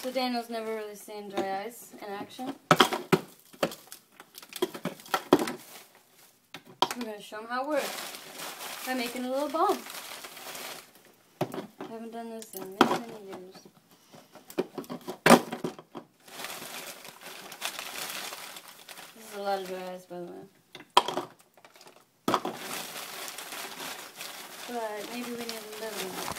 So Daniel's never really seen dry ice in action. I'm going to show him how it works by making a little bomb. I haven't done this in many, many years. This is a lot of dry ice, by the way. But maybe we need a little more.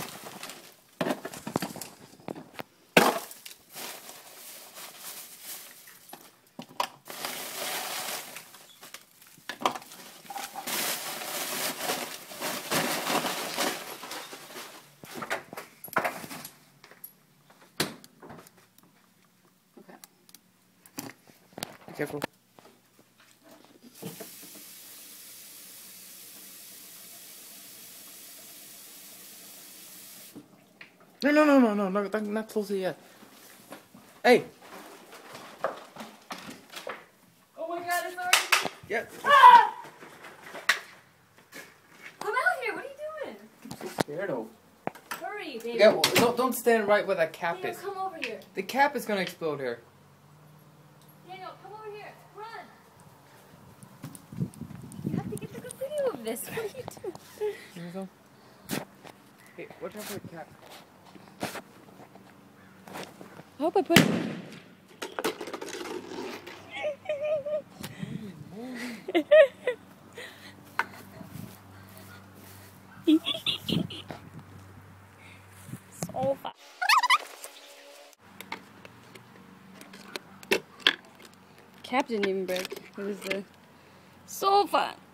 Be careful. No, not closely yet. Hey! Oh my god, it's already... Yeah. Ah! Come out here, what are you doing? I'm so scared of. Hurry, baby. Yeah, well, don't stand right where that cap Daniel, is. come over here. The cap is gonna explode here. Daniel, come over here. Run. You have to get a good video of this. What are you doing? Here we go. Hey, watch out for the cap. I hope I put it. So fun. Cap didn't even break. It was the so fun.